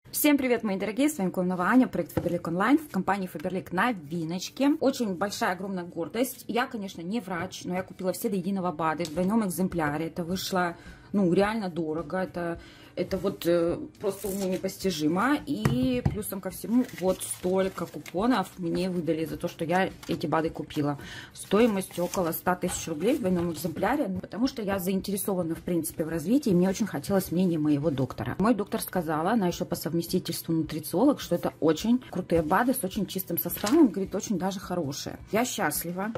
Всем привет, мои дорогие, с вами Конова Аня, проект Faberlic Online, в компании Faberlic новиночки. Очень большая, огромная гордость. Я, конечно, не врач, но я купила все до единого БАДы в двойном экземпляре. Это вышло, реально дорого. Это вот просто уму непостижимо. И плюсом ко всему, вот столько купонов мне выдали за то, что я эти БАДы купила. Стоимостью около 100 тысяч рублей в двойном экземпляре, потому что я заинтересована, в принципе, в развитии, и мне очень хотелось мнения моего доктора. Мой доктор сказала, она еще по совместительству нутрициолог, что это очень крутые БАДы с очень чистым составом, говорит, очень даже хорошие. Я счастлива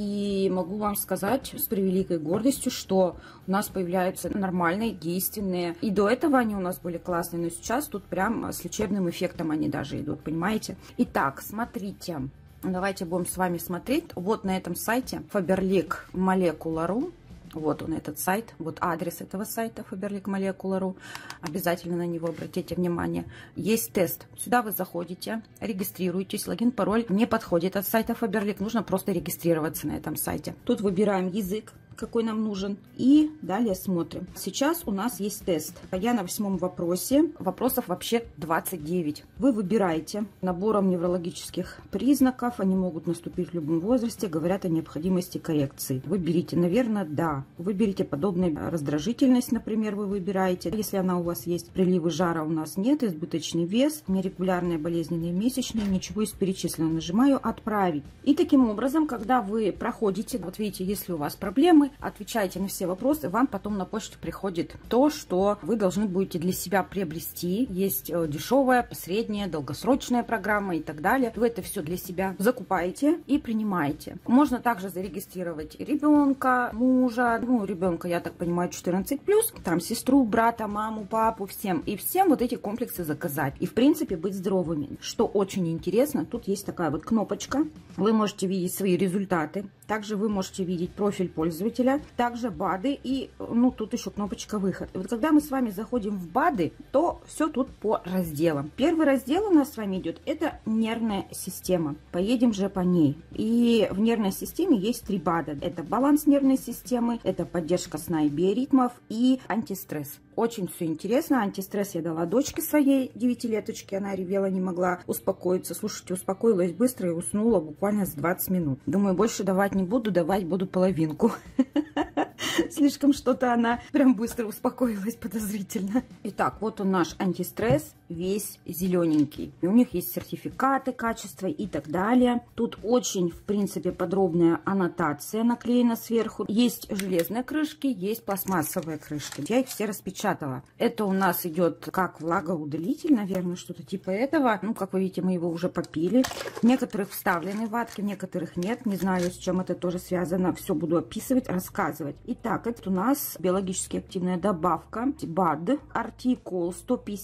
и могу вам сказать с превеликой гордостью, что у нас появляются нормальные, действенные, и до этого они у нас были классные, но сейчас тут прям с лечебным эффектом они даже идут, понимаете? Итак, смотрите, давайте будем с вами смотреть. Вот на этом сайте Faberlic Molecular.ru, вот он этот сайт, вот адрес этого сайта Faberlic Molecular.ru, обязательно на него обратите внимание. Есть тест, сюда вы заходите, регистрируетесь, логин, пароль не подходит от сайта Faberlic, нужно просто регистрироваться на этом сайте. Тут выбираем язык, какой нам нужен, и далее смотрим. Сейчас у нас есть тест. Я на 8-м вопросе. Вопросов вообще 29. Вы выбираете набором неврологических признаков. Они могут наступить в любом возрасте. Говорят о необходимости коррекции. Выберите, наверное, да. Выберите подобную раздражительность, например, вы выбираете. Если она у вас есть, приливы жара у нас нет, избыточный вес, нерегулярные болезненные месячные, ничего из перечисленного. Нажимаю «Отправить». И таким образом, когда вы проходите, вот видите, если у вас проблемы, отвечаете на все вопросы, вам потом на почту приходит то, что вы должны будете для себя приобрести. Есть дешевая, средняя, долгосрочная программа и так далее. Вы это все для себя закупаете и принимаете. Можно также зарегистрировать ребенка, мужа, ребенка, я так понимаю, 14+, там сестру, брата, маму, папу, всем. И всем вот эти комплексы заказать. И, в принципе, быть здоровыми. Что очень интересно, тут есть такая вот кнопочка. Вы можете видеть свои результаты. Также вы можете видеть профиль пользователя, также БАДы и, тут еще кнопочка «Выход». И вот когда мы с вами заходим в БАДы, то все тут по разделам. Первый раздел у нас с вами идет, это нервная система. Поедем же по ней. И в нервной системе есть 3 БАДа. Это баланс нервной системы, это поддержка сна и биоритмов и антистресс. Очень все интересно. Антистресс я дала дочке своей, 9-леточке. Она ревела, не могла успокоиться. Слушайте, успокоилась быстро и уснула буквально за 20 минут. Думаю, больше давать не буду, давать буду половинку. Слишком что-то она прям быстро успокоилась подозрительно. Итак, вот он наш антистресс, весь зелененький. И у них есть сертификаты качества и так далее. Тут очень, в принципе, подробная аннотация наклеена сверху. Есть железные крышки, есть пластмассовые крышки. Я их все распечатала. Это у нас идет как влагоудалитель, наверное, что-то типа этого. Как вы видите, мы его уже попили. В некоторых вставлены ватки, в некоторых нет. Не знаю, с чем это тоже связано. Все буду описывать, рассказывать. Итак, это у нас биологически активная добавка БАД, артикул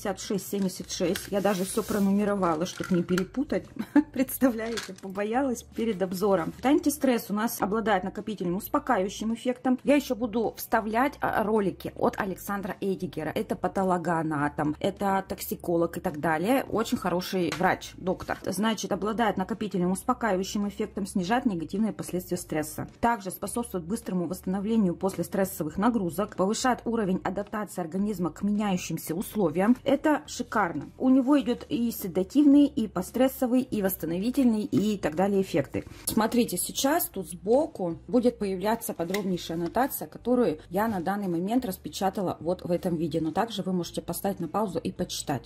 15676. Я даже все пронумеровала, чтобы не перепутать. Представляете, побоялась перед обзором. Антистресс у нас обладает накопительным успокаивающим эффектом. Я еще буду вставлять ролики от Александра Эдигера. Это патологоанатом, это токсиколог и так далее. Очень хороший врач, доктор. Значит, обладает накопительным успокаивающим эффектом, снижает негативные последствия стресса. Также способствует быстрому восстановлению после стрессовых нагрузок, повышает уровень адаптации организма к меняющимся условиям. Это шикарно. У него идет и седативный, и пострессовый, и восстановительный, и так далее эффекты. Смотрите, сейчас тут сбоку будет появляться подробнейшая аннотация, которую я на данный момент распечатала вот в этом видео. Но также вы можете поставить на паузу и почитать.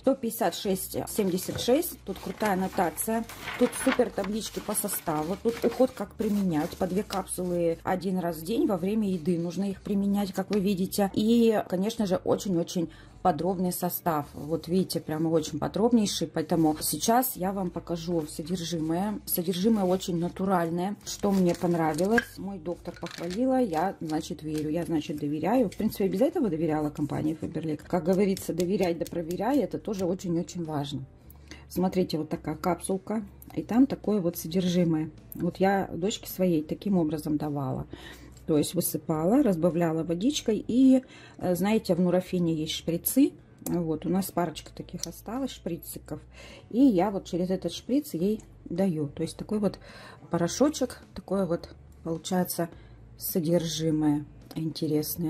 156.76. Тут крутая аннотация. Тут супер таблички по составу. Тут уход, как применять. По 2 капсулы 1 раз в день во время еды. Нужно их применять, как вы видите. И, конечно же, очень-очень подробный состав. Вот видите, прямо очень подробнейший. Поэтому сейчас я вам покажу содержимое. Содержимое очень натуральное, что мне понравилось. Мой доктор похвалила, я, значит, верю. Я, значит, доверяю. В принципе, без этого доверяла компании Faberlic. Как говорится, доверять да проверяй, это тоже очень-очень важно. Смотрите, вот такая капсулка. И там такое вот содержимое. Вот я дочке своей таким образом давала. То есть высыпала, разбавляла водичкой. И, знаете, в Нурофене есть шприцы. Вот, у нас парочка таких осталось, шприциков. И я вот через этот шприц ей даю. То есть такой вот порошочек, такое вот получается содержимое интересное.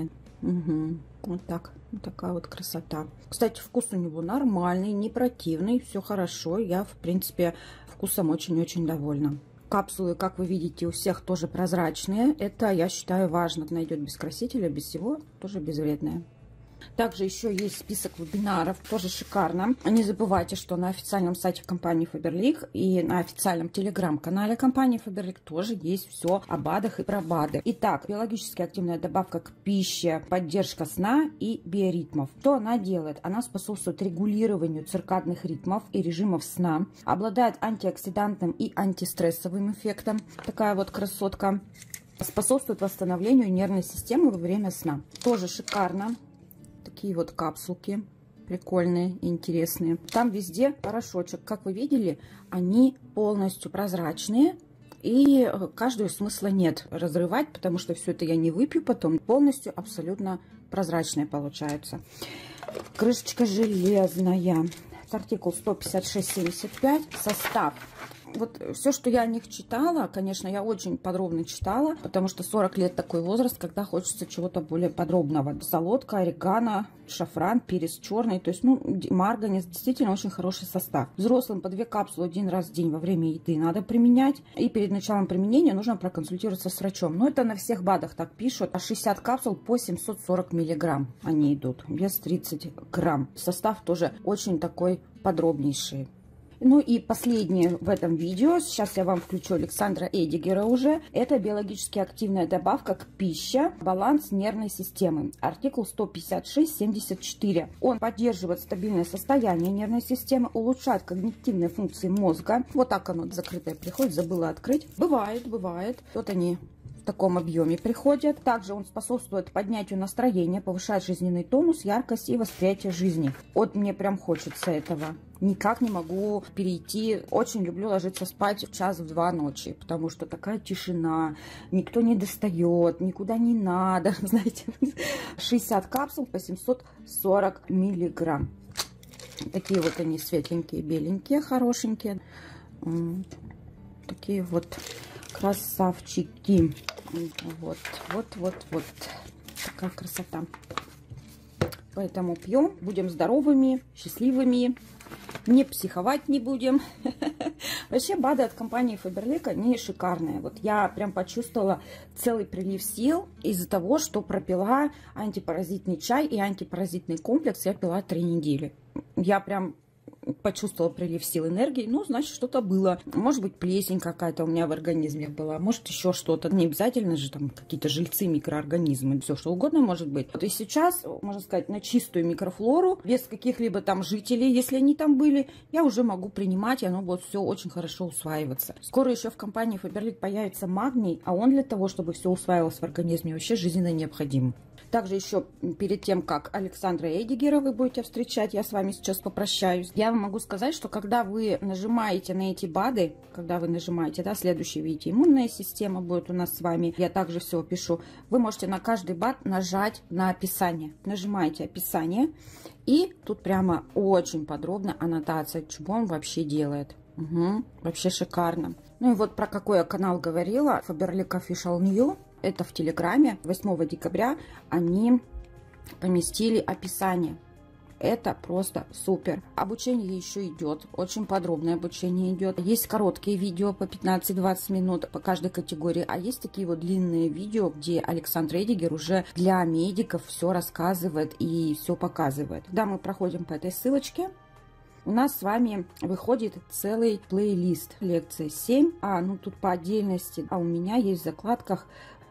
Угу. Вот так. Вот такая вот красота. Кстати, вкус у него нормальный, не противный. Все хорошо. Я, в принципе, вкусом очень-очень довольна. Капсулы, как вы видите, у всех тоже прозрачные. Это, я считаю, важно. Найдет без красителя, без всего, тоже безвредное. Также еще есть список вебинаров, тоже шикарно. Не забывайте, что на официальном сайте компании Faberlic и на официальном телеграм-канале компании Faberlic тоже есть все о БАДах и про БАДы. Итак, биологически активная добавка к пище, поддержка сна и биоритмов. Что она делает? Она способствует регулированию циркадных ритмов и режимов сна, обладает антиоксидантным и антистрессовым эффектом. Такая вот красотка. Способствует восстановлению нервной системы во время сна. Тоже шикарно. Такие вот капсулки прикольные, интересные. Там везде порошочек. Как вы видели, они полностью прозрачные. И каждую смысла нет разрывать, потому что все это я не выпью потом. Полностью абсолютно прозрачные получаются. Крышечка железная. Артикул 156-75. Состав. Вот все, что я о них читала, конечно, я очень подробно читала, потому что 40 лет такой возраст, когда хочется чего-то более подробного. Солодка, орегано, шафран, перец черный, то есть, ну, марганец, действительно очень хороший состав. Взрослым по 2 капсулы 1 раз в день во время еды надо применять. И перед началом применения нужно проконсультироваться с врачом. Но это на всех БАДах так пишут. А 60 капсул по 740 миллиграмм они идут. Вес 30 грамм. Состав тоже очень такой подробнейший. Ну и последнее в этом видео, сейчас я вам включу Александра Эдигера уже. Это биологически активная добавка к пище, баланс нервной системы. Артикул 156-74. Он поддерживает стабильное состояние нервной системы, улучшает когнитивные функции мозга. Вот так оно закрытое приходит, забыла открыть. Бывает. Вот они в таком объеме приходят. Также он способствует поднятию настроения, повышает жизненный тонус, яркость и восприятие жизни. Вот мне прям хочется этого. Никак не могу перейти. Очень люблю ложиться спать в 1-2 ночи, потому что такая тишина, никто не достает, никуда не надо, знаете. 60 капсул по 740 миллиграмм. Такие вот они светленькие, беленькие, хорошенькие. Такие вот красавчики. Вот. Такая красота. Поэтому пьем, будем здоровыми, счастливыми. Не психовать не будем. Вообще БАДы от компании Faberlic, они шикарные. Вот я прям почувствовала целый прилив сил из-за того, что пропила антипаразитный чай и антипаразитный комплекс. Я пила 3 недели. Я прям почувствовала прилив сил, энергии, ну, значит, что-то было. Может быть, плесень какая-то у меня в организме была, может, еще что-то. Не обязательно же там какие-то жильцы, микроорганизмы, все что угодно может быть. Вот и сейчас, можно сказать, на чистую микрофлору, без каких-либо там жителей, если они там были, я уже могу принимать, и оно будет все очень хорошо усваиваться. Скоро еще в компании Faberlic появится магний, а он для того, чтобы все усваивалось в организме, вообще жизненно необходим. Также еще перед тем, как Александра Эдигера вы будете встречать, я с вами сейчас попрощаюсь. Я вам могу сказать, что когда вы нажимаете на эти БАДы, да, следующий, видите, иммунная система будет у нас с вами, я также все пишу, вы можете на каждый БАД нажать на описание. Нажимаете описание, и тут прямо очень подробно аннотация, что он вообще делает. Вообще шикарно. Ну и вот про какой я канал говорила, Faberlic Official New. Это в Телеграме. 8 декабря они поместили описание. Это просто супер. Обучение еще идет. Очень подробное обучение идет. Есть короткие видео по 15-20 минут по каждой категории. А есть такие вот длинные видео, где Александр Эдигер уже для медиков все рассказывает и все показывает. Когда мы проходим по этой ссылочке, у нас с вами выходит целый плейлист. Лекция 7. Ну тут по отдельности. А у меня есть в закладках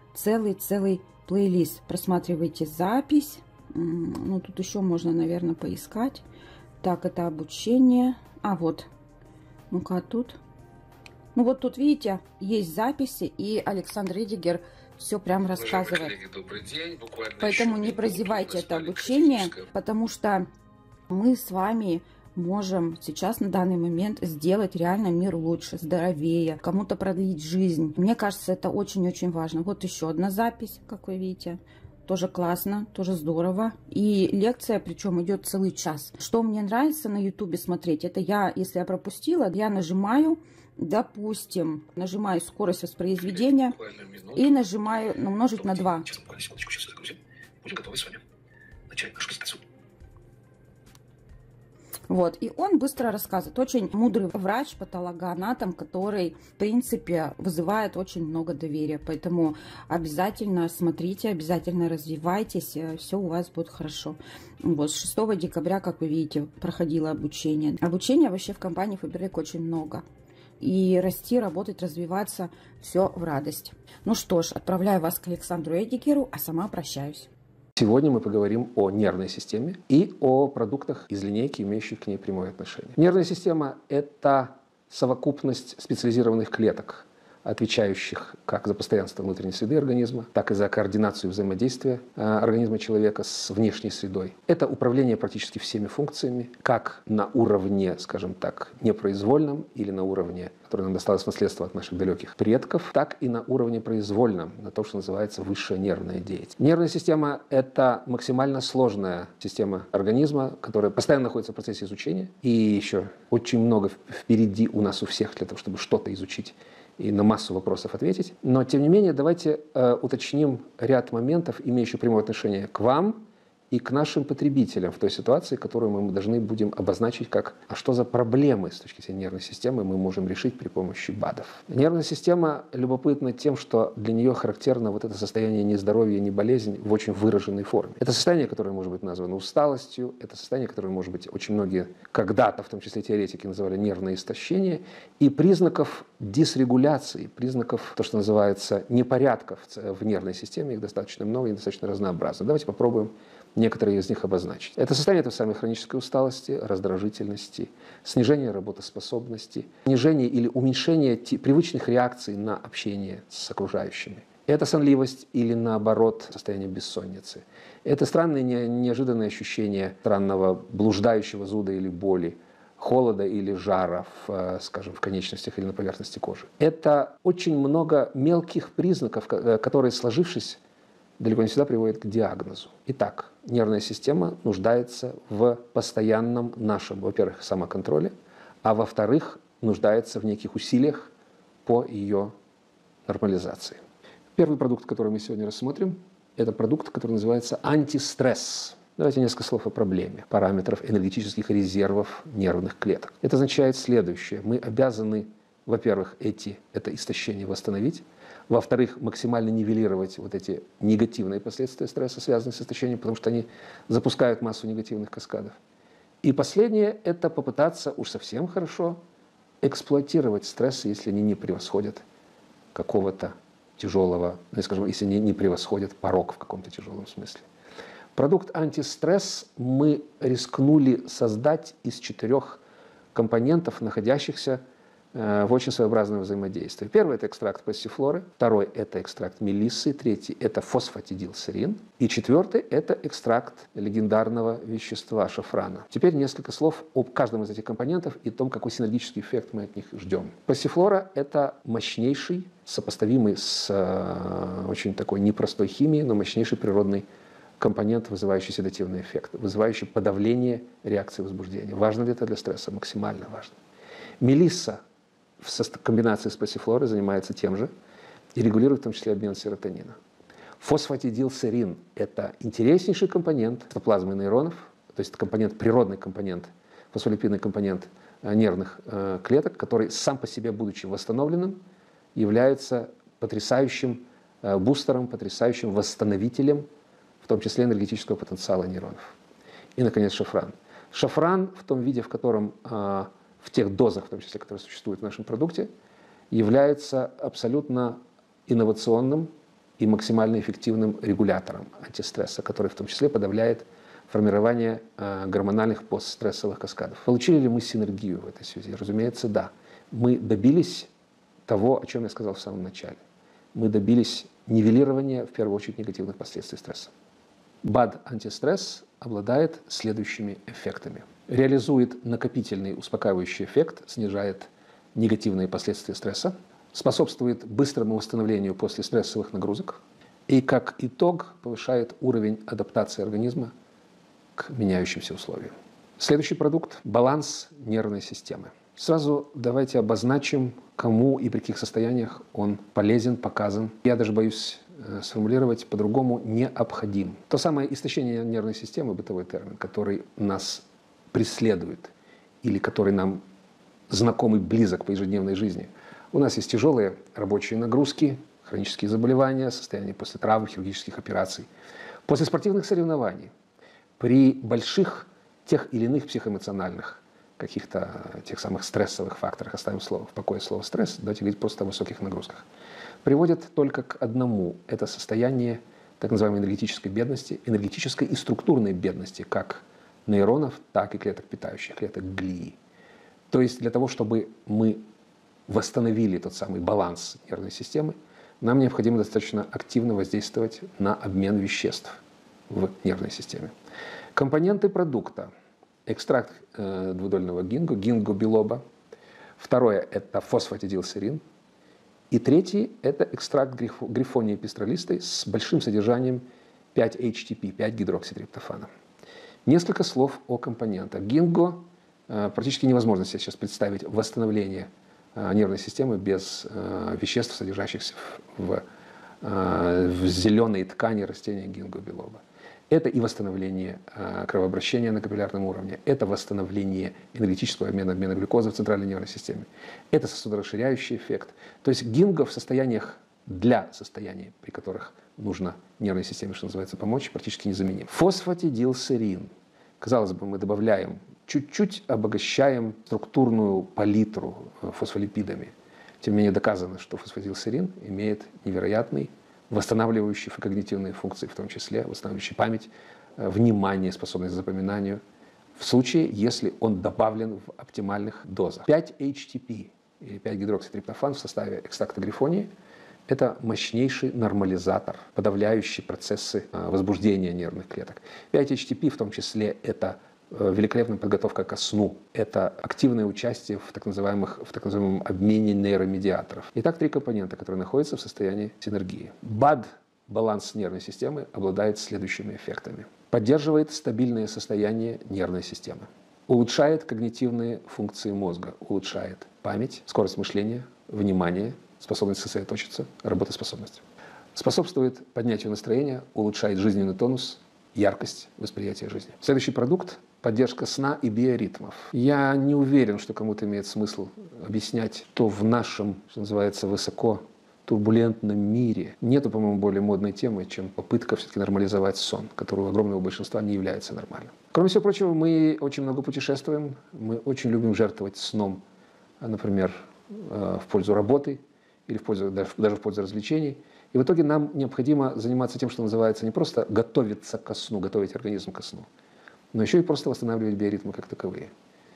целый плейлист. Просматривайте запись. Ну, тут еще можно, наверное, поискать. Так, это обучение. Вот. Ну-ка, тут. Ну, вот тут, видите, есть записи, и Александр Эдигер все прям рассказывает. Добрый день. Поэтому не прозевайте это обучение, потому что мы с вами можем сейчас на данный момент сделать реально мир лучше, здоровее, кому-то продлить жизнь. Мне кажется, это очень-очень важно. Вот еще одна запись, как вы видите. Тоже классно, тоже здорово. И лекция, причем, идет целый час. Что мне нравится на ютубе смотреть, это если я пропустила, я нажимаю, допустим, нажимаю скорость воспроизведения и нажимаю умножить на 2. Будем готовы с вами Вот, и он быстро рассказывает. Очень мудрый врач, патологоанатом, который, в принципе, вызывает очень много доверия. Поэтому обязательно смотрите, обязательно развивайтесь, все у вас будет хорошо. Вот, с 6 декабря, как вы видите, проходило обучение. Обучения вообще в компании Faberlic очень много. И расти, работать, развиваться, все в радость. Ну что ж, отправляю вас к Александру Эдикеру, а сама прощаюсь. Сегодня мы поговорим о нервной системе и о продуктах из линейки, имеющих к ней прямое отношение. Нервная система – это совокупность специализированных клеток, отвечающих как за постоянство внутренней среды организма, так и за координацию взаимодействия организма человека с внешней средой. Это управление практически всеми функциями, как на уровне, скажем так, непроизвольном или на уровне, который нам досталось в наследство от наших далеких предков, так и на уровне произвольном, на то, что называется высшая нервная деятельность. Нервная система – это максимально сложная система организма, которая постоянно находится в процессе изучения, и еще очень много впереди у нас у всех для того, чтобы что-то изучить и на массу вопросов ответить. Но, тем не менее, давайте уточним ряд моментов, имеющих прямое отношение к вам и к нашим потребителям в той ситуации, которую мы должны будем обозначить как «а что за проблемы с точки зрения нервной системы мы можем решить при помощи БАДов?». Нервная система любопытна тем, что для нее характерно вот это состояние нездоровья, не болезнь в очень выраженной форме. Это состояние, которое может быть названо усталостью, это состояние, которое может быть очень многие когда-то, в том числе теоретики, называли нервное истощение, и признаков дисрегуляции, признаков, то, что называется, непорядков в нервной системе, их достаточно много и достаточно разнообразно. Давайте попробуем некоторые из них обозначить. Это состояние той самой хронической усталости, раздражительности, снижение работоспособности, снижение или уменьшение привычных реакций на общение с окружающими. Это сонливость или, наоборот, состояние бессонницы. Это странные, неожиданные ощущения странного блуждающего зуда или боли, холода или жара, скажем, в конечностях или на поверхности кожи. Это очень много мелких признаков, которые, сложившись, далеко не всегда приводит к диагнозу. Итак, нервная система нуждается в постоянном нашем, во-первых, самоконтроле, а во-вторых, нуждается в неких усилиях по ее нормализации. Первый продукт, который мы сегодня рассмотрим, это продукт, который называется антистресс. Давайте несколько слов о проблеме параметров энергетических резервов нервных клеток. Это означает следующее. Мы обязаны, во-первых, это истощение восстановить, во-вторых, максимально нивелировать вот эти негативные последствия стресса, связанные с истощением, потому что они запускают массу негативных каскадов. И последнее – это попытаться уж совсем хорошо эксплуатировать стресс, если они не превосходят какого-то тяжелого, ну, скажем, если они не превосходят порог в каком-то тяжелом смысле. Продукт антистресс мы рискнули создать из 4 компонентов, находящихся в очень своеобразном взаимодействии. Первый – это экстракт пассифлоры, второй – это экстракт мелиссы, третий – это фосфатидилсерин, и четвертый – это экстракт легендарного вещества шафрана. Теперь несколько слов об каждом из этих компонентов и о том, какой синергический эффект мы от них ждем. Пассифлора – это мощнейший, сопоставимый с очень такой непростой химией, но мощнейший природный компонент, вызывающий седативный эффект, вызывающий подавление реакции возбуждения. Важно ли это для стресса? Максимально важно. Мелисса в комбинации с пассифлорой занимается тем же и регулирует в том числе обмен серотонина. Фосфатидилсерин – это интереснейший компонент плазмы нейронов, то есть компонент, природный компонент, фосфолипидный компонент нервных клеток, который сам по себе, будучи восстановленным, является потрясающим бустером, потрясающим восстановителем, в том числе энергетического потенциала нейронов. И, наконец, шафран. Шафран в том виде, в котором в тех дозах, в том числе, которые существуют в нашем продукте, является абсолютно инновационным и максимально эффективным регулятором антистресса, который в том числе подавляет формирование гормональных постстрессовых каскадов. Получили ли мы синергию в этой связи? Разумеется, да. Мы добились того, о чем я сказал в самом начале. Мы добились нивелирования, в первую очередь, негативных последствий стресса. БАД антистресс обладает следующими эффектами. Реализует накопительный успокаивающий эффект, снижает негативные последствия стресса, способствует быстрому восстановлению после стрессовых нагрузок и, как итог, повышает уровень адаптации организма к меняющимся условиям. Следующий продукт – баланс нервной системы. Сразу давайте обозначим, кому и при каких состояниях он полезен, показан. Я даже боюсь сформулировать по-другому, необходим. То самое истощение нервной системы, бытовой термин, который нас преследует или который нам знаком и близок по ежедневной жизни. У нас есть тяжелые рабочие нагрузки, хронические заболевания, состояние после травм, хирургических операций. После спортивных соревнований, при больших тех или иных психоэмоциональных каких-то тех самых стрессовых факторах, оставим в покое слово «стресс», давайте говорить просто о высоких нагрузках, приводит только к одному. Это состояние так называемой энергетической бедности, энергетической и структурной бедности, как нейронов, так и клеток питающих, клеток глии. То есть для того, чтобы мы восстановили тот самый баланс нервной системы, нам необходимо достаточно активно воздействовать на обмен веществ в нервной системе. Компоненты продукта. Экстракт двудольного гинго-билоба. Второе – это фосфатидилсерин. И третий – это экстракт грифонии пестролистой с большим содержанием 5-HTP, 5-гидрокситриптофана. Несколько слов о компонентах. Гинго практически невозможно себе сейчас представить восстановление нервной системы без веществ, содержащихся в зеленой ткани растения гинго-билоба. Это и восстановление кровообращения на капиллярном уровне, это восстановление энергетического обмена глюкозы в центральной нервной системе, это сосудорасширяющий эффект. То есть гинго в состояниях, для состояний, при которых нужно нервной системе, что называется, помочь, практически незаменим. Фосфатидилсерин. Казалось бы, мы добавляем, чуть-чуть обогащаем структурную палитру фосфолипидами. Тем не менее доказано, что фосфатидилсерин имеет невероятный восстанавливающий когнитивные функции, в том числе восстанавливающий память, внимание, способность к запоминанию, в случае, если он добавлен в оптимальных дозах. 5-HTP или 5-гидрокситриптофан в составе экстракта грифонии – это мощнейший нормализатор, подавляющий процессы возбуждения нервных клеток. 5-HTP в том числе – это великолепная подготовка ко сну. Это активное участие в так называемом обмене нейромедиаторов. Итак, три компонента, которые находятся в состоянии синергии. БАД, баланс нервной системы, обладает следующими эффектами. Поддерживает стабильное состояние нервной системы. Улучшает когнитивные функции мозга. Улучшает память, скорость мышления, внимание, способность сосредоточиться, работоспособность. Способствует поднятию настроения, улучшает жизненный тонус, яркость восприятия жизни. Следующий продукт – поддержка сна и биоритмов. Я не уверен, что кому-то имеет смысл объяснять, что в нашем, что называется, высоко турбулентном мире нету, по-моему, более модной темы, чем попытка все-таки нормализовать сон, который у огромного большинства не является нормальным. Кроме всего прочего, мы очень много путешествуем, мы очень любим жертвовать сном, например, в пользу работы или даже в пользу развлечений. И в итоге нам необходимо заниматься тем, что называется не просто готовиться ко сну, готовить организм ко сну, но еще и просто восстанавливать биоритмы как таковые.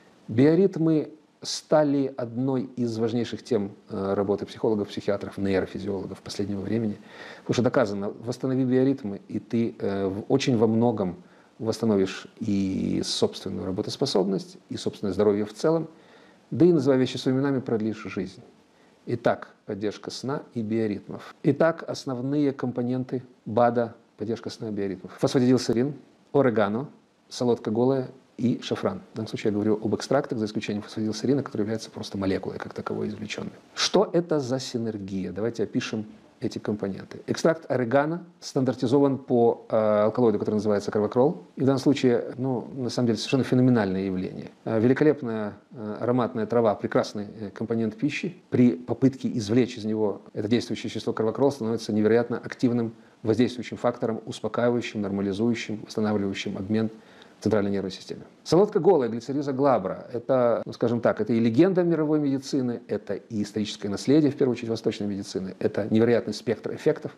Биоритмы стали одной из важнейших тем работы психологов, психиатров, нейрофизиологов последнего времени. Потому что доказано, восстанови биоритмы, и ты очень во многом восстановишь и собственную работоспособность, и собственное здоровье в целом, да и, называя вещи своими именами, продлишь жизнь. Итак, поддержка сна и биоритмов. Итак, основные компоненты БАДа, поддержка сна и биоритмов. Фосфатидилсерин, орегано, солодка голая и шафран. В данном случае я говорю об экстрактах, за исключением фосфатидилсерина, который является просто молекулой, как таковой извлеченной. Что это за синергия? Давайте опишем эти компоненты. Экстракт орегано стандартизован по алкалоиду, который называется карвакрол. И в данном случае, на самом деле, совершенно феноменальное явление. Великолепная ароматная трава, прекрасный компонент пищи. При попытке извлечь из него это действующее вещество карвакрол становится невероятно активным воздействующим фактором, успокаивающим, нормализующим, восстанавливающим обмен в центральной нервной системе. Солодка голая, глицериза глабра – это, скажем так, это и легенда мировой медицины, это и историческое наследие, в первую очередь, восточной медицины, это невероятный спектр эффектов.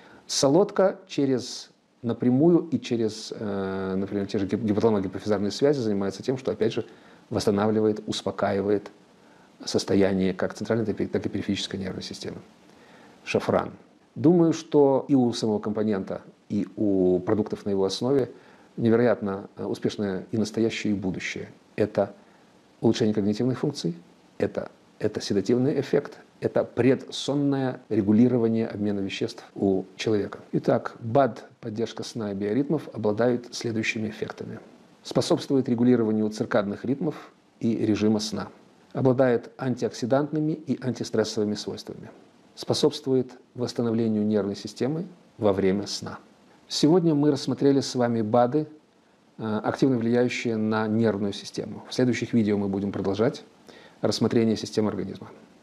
Солодка напрямую и через, например, те же гипоталамо-гипофизарные связи занимается тем, что, опять же, восстанавливает, успокаивает состояние как центральной, так и периферической нервной системы. Шафран. Думаю, что и у самого компонента, и у продуктов на его основе невероятно успешное и настоящее, и будущее. Это улучшение когнитивных функций, это седативный эффект, это предсонное регулирование обмена веществ у человека. Итак, БАД, поддержка сна и биоритмов, обладают следующими эффектами. Способствует регулированию циркадных ритмов и режима сна. Обладает антиоксидантными и антистрессовыми свойствами. Способствует восстановлению нервной системы во время сна. Сегодня мы рассмотрели с вами БАДы активно влияющие на нервную систему. В следующих видео мы будем продолжать рассмотрение системы организма.